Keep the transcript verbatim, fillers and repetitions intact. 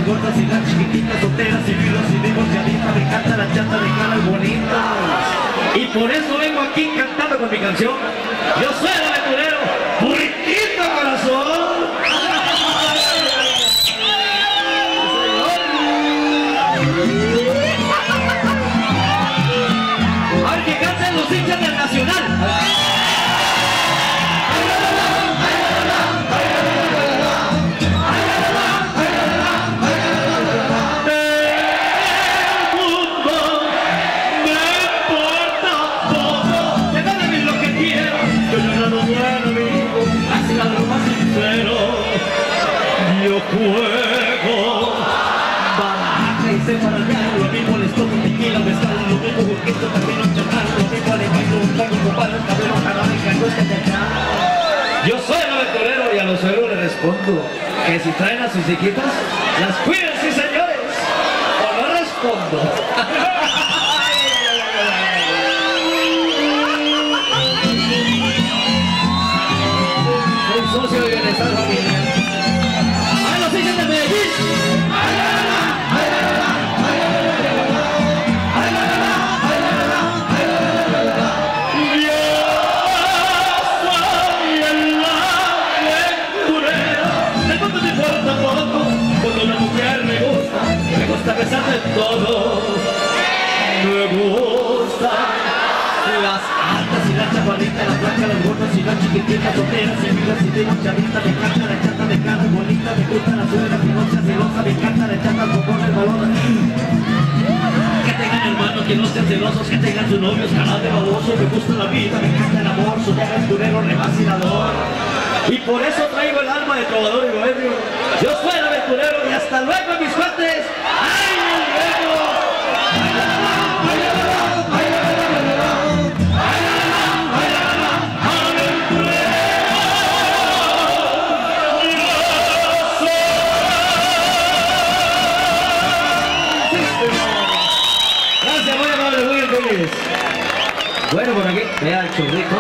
gordas y las chiquititas, solteras y viudas y divorciaditas. Me encanta la chata de caras bonitas. Y por eso vengo aquí cantando con mi canción. Yo soy el aventurero, burriquito corazón. A ver que canten los hinchas del Nacional. Yo juego baraja y sé para nada. Lo mismo les toco tequila, mezcal. Lo mismo burquito, también un chacal. Lo mismo le bailo un tango, compadre, un cabrero, jarabeca, no es que te acaba. Yo soy el aventurero y a los suegros les respondo que si traen a sus hijitas, las cuiden, sí señores, o no respondo. Soy socio de bienestar familiar. ¡Ay, los hijos de Medellín! Me gusta besar de todo, me gusta las altas y las chaparritas, las blancas, las gordas y las chiquititas, solteras, amigas y divorciaditas. Me encanta la chata de cara bonita, me gusta la suegra que no sea celosa, me encanta la chata con el balón. Que tengan hermanos que no sean celosos, que tengan sus novios canal de baboso. Me gusta la vida, me encanta el amor, soy aventurero, revacilador. Y por eso traigo el alma de trovador y bohemio. Yo soy el aventurero y hasta luego, mis cuates. ¡Ay, luego! Gracias, muy amable, muy feliz. Bueno, por aquí, vea el churrico.